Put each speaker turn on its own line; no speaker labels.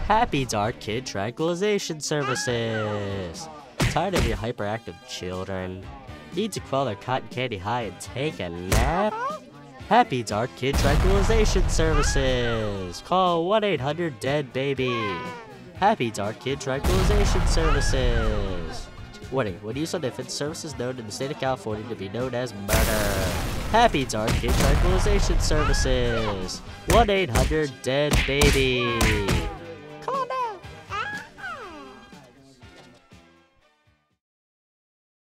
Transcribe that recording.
HappyDART Kid Tranquilization Services. Tired of your hyperactive children? Need to quell their cotton candy high and take a nap? HappyDART Kid Tranquilization Services. Call 1-800-DEAD-BABY. HappyDART Kid Tranquilization Services. Warning, when used on infants, services known in the state of California to be known as murder. HappyDART Kid Tranquilization Services. 1-800-DEAD-BABY.